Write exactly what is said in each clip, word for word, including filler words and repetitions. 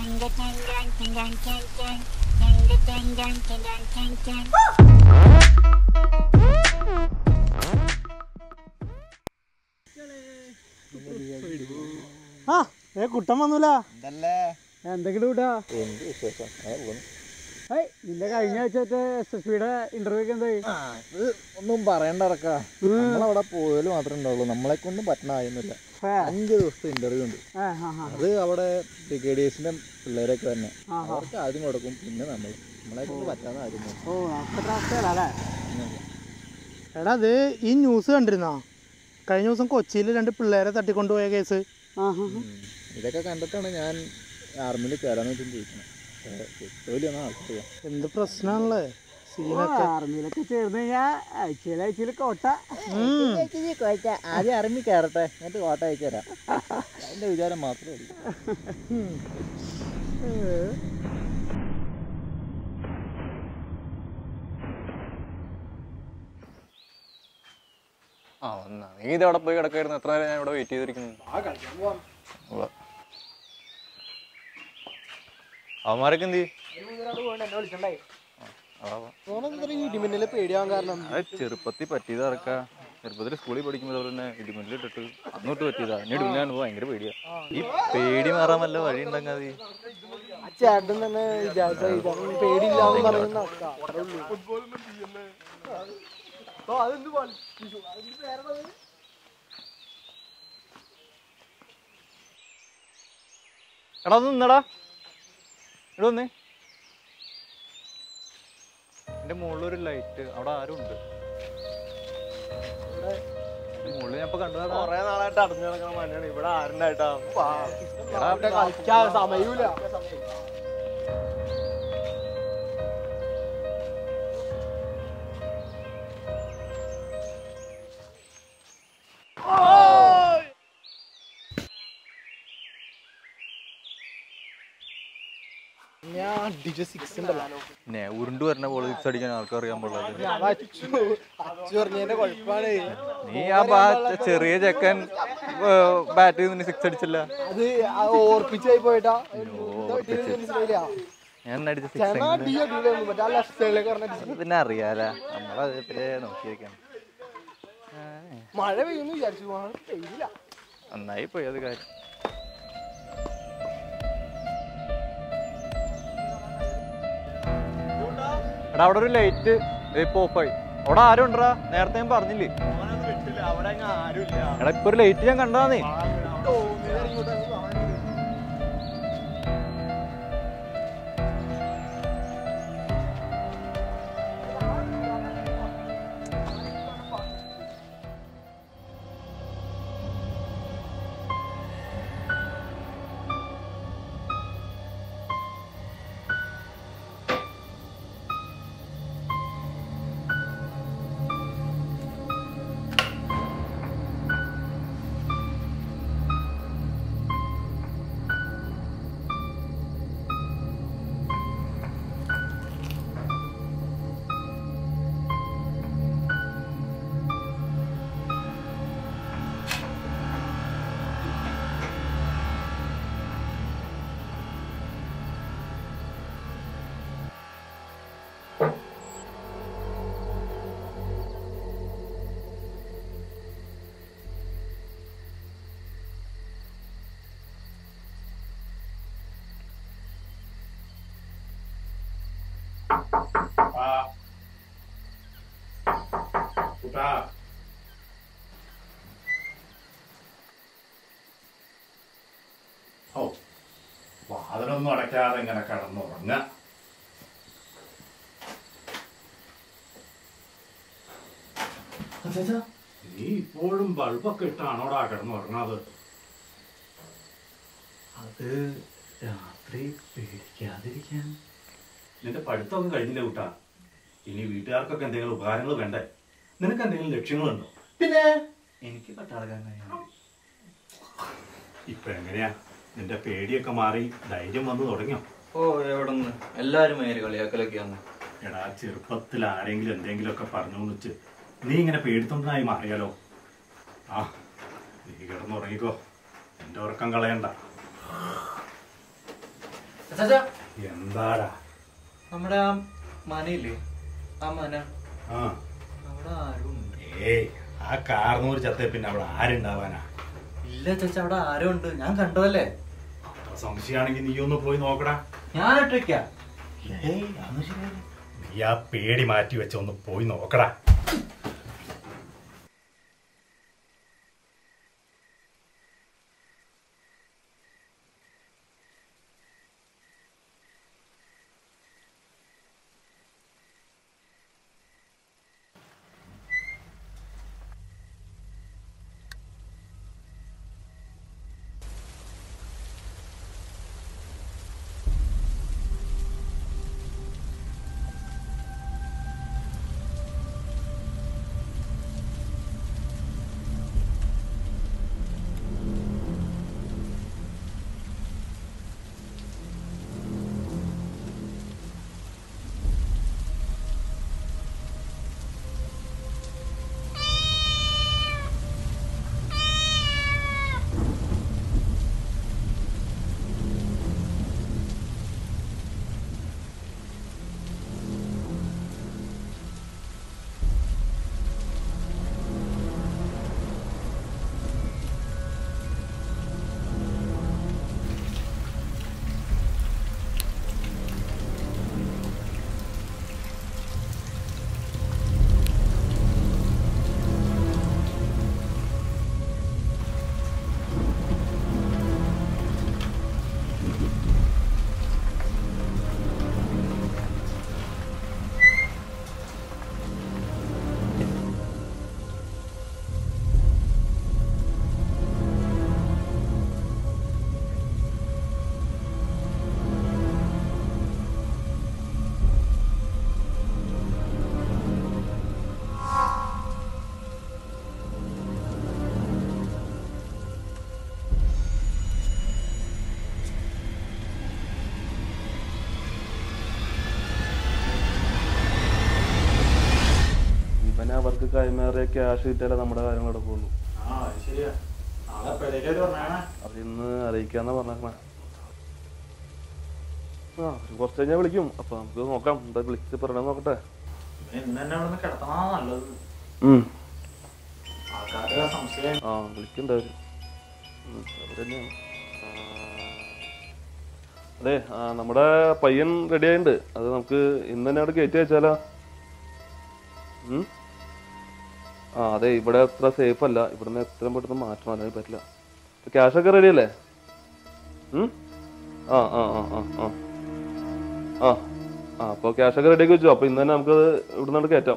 ആ ഏ കുട്ടൻ വന്നൂല എന്തെങ്കിലും കൂട്ടാ നിന്റെ കഴിഞ്ഞ ആഴ്ചത്തെ എസ് എസ് പിയുടെ ഇന്റർവ്യൂ എന്തായി? ഒന്നും പറയണ്ടറക്കാ, നമ്മളവിടെ പോയാലും മാത്രമേ ഉണ്ടാവുള്ളൂ, നമ്മളെ കൊണ്ടും പറ്റണമായിരുന്നില്ല. അഞ്ച് ദിവസത്തെ ഇന്റർവ്യൂ ഉണ്ട്. അത് അവിടെ ബ്രിഗേഡിയേഴ്സിന്റെ പിള്ളേരൊക്കെ തന്നെ, അവർക്ക് ആദ്യം കൊടുക്കും, പിന്നെ നമ്മൾ നമ്മളെ കൊണ്ട് പറ്റാതെ ആദ്യം. എടാ അത് ഈ ന്യൂസ് കണ്ടിരുന്നാ? കഴിഞ്ഞ ദിവസം കൊച്ചിയിൽ രണ്ട് പിള്ളേരെ തട്ടിക്കൊണ്ടുപോയ കേസ്. ഇതൊക്കെ കണ്ടിട്ടാണ് ഞാൻ ആർമിയിൽ കയറാൻ വേണ്ടി ചോദിക്കുന്നത്. എന്ത് പ്രശ്നമാണല്ലേ സീനൊക്കെ. ആർമിയിലൊക്കെ ചേർന്ന് കഴിഞ്ഞാൽ ആഴ്ചയിൽ ആഴ്ചയിൽ കോട്ട കോട്ട ആദ്യം ആർമി കയറട്ടെ, എന്നിട്ട് കോട്ട അയച്ചു തരാം. അതിന്റെ വിചാരം മാത്രമേ ഉള്ളൂ. ആ വന്നാ നീ ഇതവിടെ പോയി കിടക്കായിരുന്നു. എത്ര നേരം ഞാൻ ഇവിടെ വെയിറ്റ് ചെയ്തിരിക്കുന്നു. അവന്മാരൊക്കെ എന്ത് ചെറുപ്പത്തിൽ പറ്റിയതാ ഇറക്കാ. ചെറുപ്പത്തിൽ സ്കൂളിൽ പഠിക്കുമ്പോൾ തന്നെ ഇടിമിന്നൽ ഇട്ടിട്ട് അങ്ങോട്ട് പറ്റിയതാ. ഇനി ഇടിമിന്നലാണ് ഭയങ്കര പേടിയാ. ഈ പേടി മാറാൻ വല്ല വഴി ഉണ്ടെങ്കിൽ ചേട്ടൻ തന്നെ പേടിയില്ല. എടാ ഒന്ന് നിന്നടാ, ഇവിടെ വന്നേ. എന്റെ മുകളിലൊരു ലൈറ്റ്, അവിടെ ആരും ഉണ്ട്. മുകളിൽ ഞാൻ ഇപ്പൊ കണ്ടതാ. കൊറേ നാളായിട്ട് അടഞ്ഞു കിടക്കണ മനാണ് ഇവിടെ. ആരുണ്ടായിട്ടാ കളിക്കാൻ സമയൂല. ഉരുണ്ടു വരുന്ന ബോൾ സിക്സ് അടിക്കാൻ ആൾക്കറിയാൻ പാടില്ല. നീ ആ ചെറിയ ചെക്കൻ ബാറ്റ് ചെയ്ത് സിക്സ് അടിച്ചില്ല. ഞാൻ അടിച്ച സിക്സ് പിന്നെ അറിയാല. നമ്മളതിനെ നോക്കി വെക്കാം. മഴ പെയ്യുന്നു വിചാരിച്ചു, നന്നായി പോയി അത് കാര്യം. എടാ അവിടെ ഒരു ലൈറ്റ് ഇപ്പൊ ഓഫായി. അവിടെ ആരും ഉണ്ടടാ? നേരത്തെ ഞാൻ പറഞ്ഞില്ലേ. എടാ ഇപ്പൊ ഒരു ലൈറ്റ് ഞാൻ കണ്ടതാന്നേ. ഓ വാതിലൊന്നും അടയ്ക്കാതെ ഇങ്ങനെ കിടന്നുറങ്ങ. നീ ഇപ്പോഴും ബൾബൊക്കെ ഇട്ടാണോടാ കിടന്നുറങ്ങാത്? അത് രാത്രി പേടിക്കാതിരിക്കാൻ. നിന്റെ പഠിത്തമൊക്കെ കഴിഞ്ഞില്ല കൂട്ടാ. ഇനി വീട്ടുകാർക്കൊക്കെ എന്തെങ്കിലും ഉപകാരങ്ങൾ വേണ്ടേ? നിനക്ക് എന്തെങ്കിലും ലക്ഷ്യങ്ങളുണ്ടോ? പിന്നെ എനിക്ക് പട്ടാളക്കാരനാണ്. ഇപ്പൊ എങ്ങനെയാ നിന്റെ പേടിയൊക്കെ മാറി ധൈര്യം വന്നു തുടങ്ങിയോ? ഓ എവിടെന്ന് എല്ലാരും മേല് കളിയാക്കലൊക്കെയാണ്. എടാ ചെറുപ്പത്തിൽ ആരെങ്കിലും എന്തെങ്കിലും ഒക്കെ പറഞ്ഞു വെച്ച് നീ ഇങ്ങനെ പേടിത്തൊണ്ടായി മാറിയാലോ? ആ നീ കിടന്നുറങ്ങിക്കോ, എന്റെ ഉറക്കം കളയണ്ട. എന്താടാ നമ്മുടെ ആ മനയില്ലേ, ആ മന ആ അവിടെ ആരും ഏയ് ആ കാർന്നൂർ ചത്തേ പിന്നെ അവിടെ ആരുണ്ടാവാനാ? ഇല്ല ചേച്ചാ, അവിടെ ആരും ഉണ്ട്, ഞാൻ കണ്ടതല്ലേ. അത്ര സംശയമാണെങ്കിൽ നീ ഒന്ന് പോയി നോക്കടാ. ഞാൻ ഒറ്റയ്ക്കാ. ഏയ് അന്ന് ശരിയാണ്. നീ ആ പേടി മാറ്റി വെച്ച ഒന്ന് പോയി നോക്കടാ. അവർക്ക് കൈമാറിയ ക്യാഷ് കിട്ടിയാലേ നമ്മുടെ കാര്യം നടക്കുള്ളൂ. അതിന്ന് അറിയിക്കാന്നാ പറഞ്ഞേ. ആ കുറച്ച് കഴിഞ്ഞാൽ വിളിക്കും. അപ്പൊ നമുക്ക് നോക്കാം, എന്താ വിളിച്ച് പറയണ നോക്കട്ടെ. ആ വിളിക്കണ്ടാവും അവരെന്നെയാണ്. അതെ, ആ നമ്മുടെ പയ്യൻ റെഡി ആയിട്ടുണ്ട്. അത് നമുക്ക് ഇന്ന് തന്നെ അവിടെ കയറ്റി വെച്ചാലോ? ആ അതെ, ഇവിടെ അത്ര സേഫ് അല്ല. ഇവിടുന്ന് എത്രയും പെട്ടെന്ന് മാറ്റണം, അല്ലെങ്കിൽ പറ്റില്ല. ക്യാഷൊക്കെ റെഡി അല്ലേ? ആ ആ ആ ആ ആ ആ ആ അപ്പോൾ ക്യാഷൊക്കെ റെഡിയാക്കി വെച്ചു. അപ്പോൾ ഇന്ന് തന്നെ നമുക്കത് ഇവിടുന്ന് കയറ്റാം.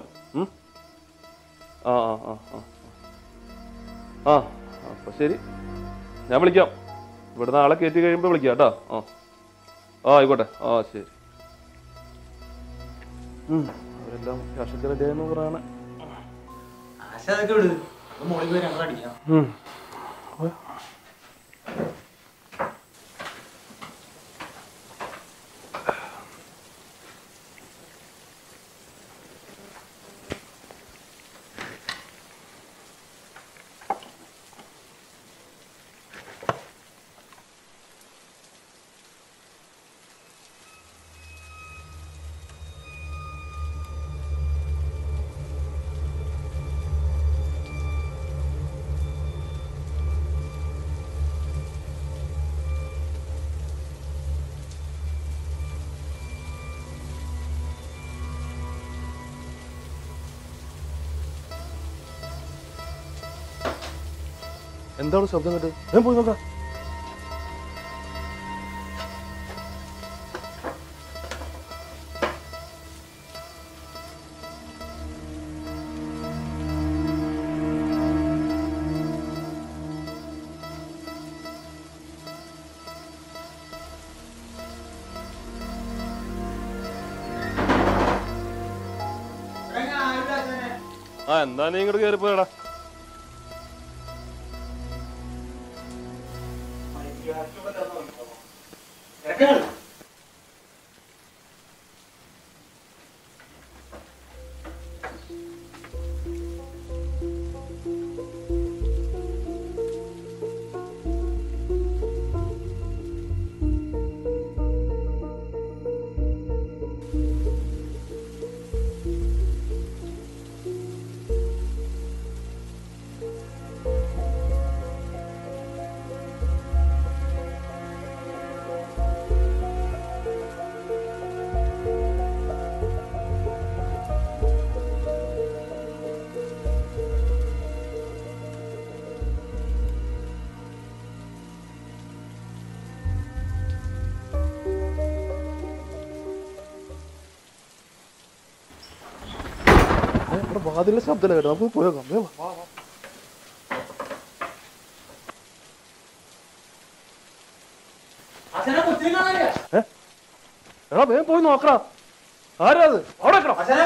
ആ ആ ആ ആ ആ അപ്പോൾ ശരി, ഞാൻ വിളിക്കാം. ഇവിടെ നാളെ കയറ്റി കഴിയുമ്പോൾ വിളിക്കാം കേട്ടോ. ആ ആ ആയിക്കോട്ടെ. ആ ശരി. അവരെല്ലാം ക്യാഷൊക്കെ റെഡിയായെന്ന് പറയണേ. എന്താണ് ശബ്ദം കേട്ട്? ഞാൻ പോയി നോക്കാം. ആ എന്താ നീ ഇങ്ങോട്ട് കയറിപ്പോയടാ. അവിടെ വാതിലെ ശബ്ദമല്ല കേട്ടോ, നമുക്ക് പോയേക്കാം. എടാ വേഗം പോയി നോക്കടാ, ആരാ അത്? അവിടെ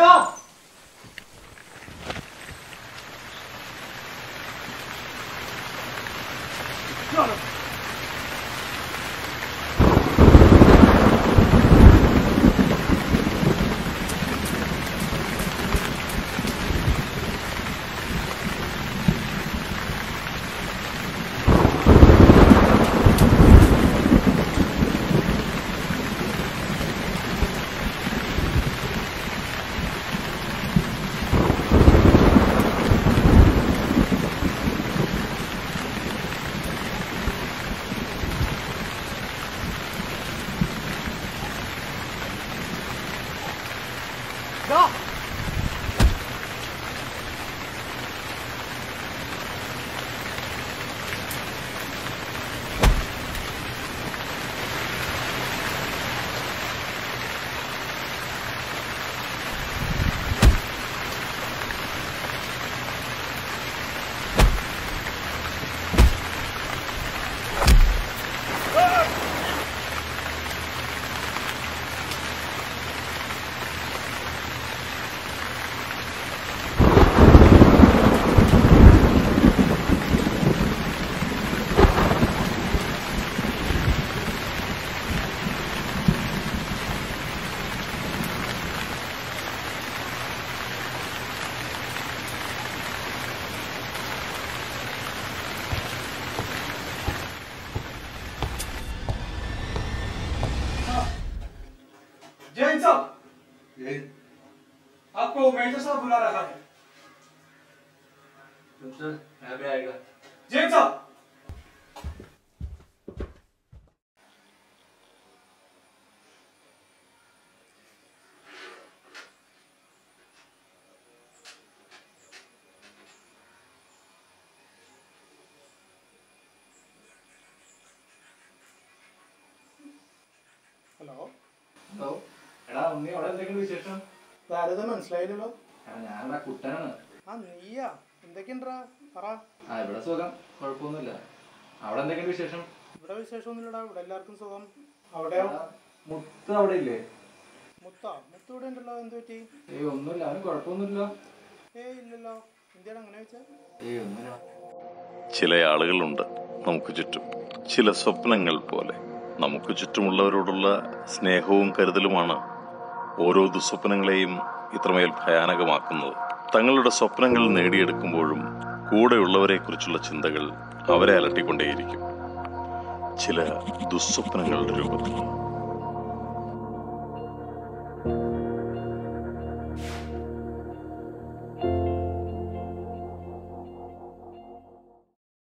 आपको मेजर साहब बुला रहा है। सर मैं भी आएगा। जैन साहब ഹലോ ഹലോ എടാ ഉണ്ണി അവിടെ എന്തെങ്കിലും വിശേഷം? ആരത് മനസ്സിലായില്ലല്ലോ. ഞാനെടാ കുട്ടനാണ്. ആ നീയാ, എന്തൊക്കെയുണ്ടാ പറ. ആ ഇവിടെ സുഖം, കുഴപ്പമൊന്നുമില്ല. അവിടെ എന്തെങ്കിലും വിശേഷം? ഇവിടെ വിശേഷമൊന്നുമില്ലടാ, ഇവിടെ എല്ലാവർക്കും സുഖം. അവിടെയോ? മുത്ത് അവിടെ ഇല്ലേ? മുത്താ മുത്ത് ഇവിടെ ഉണ്ടല്ലോ, എന്ത് പറ്റി? ഏയ് ഒന്നുമില്ല, അവന് കുഴപ്പമൊന്നുമില്ല. ഏയ് ഇല്ലല്ലോ, എന്തിനാണ് അങ്ങനെ വെച്ചാ? ഏയ് ഒന്നുമില്ല. ചില ആളുകളുണ്ട് നമുക്ക് ചുറ്റും, ചില സ്വപ്നങ്ങൾ പോലെ. നമുക്ക് ചുറ്റുമുള്ളവരോടുള്ള സ്നേഹവും കരുതലുമാണ് ഓരോ ദുസ്വപ്നങ്ങളെയും ഇത്രമേൽ ഭയാനകമാക്കുന്നത്. തങ്ങളുടെ സ്വപ്നങ്ങൾ നേടിയെടുക്കുമ്പോഴും കൂടെയുള്ളവരെക്കുറിച്ചുള്ള ചിന്തകൾ അവരെ അലട്ടിക്കൊണ്ടേയിരിക്കും, ചില ദുസ്വപ്നങ്ങളുടെ രൂപത്തിൽ.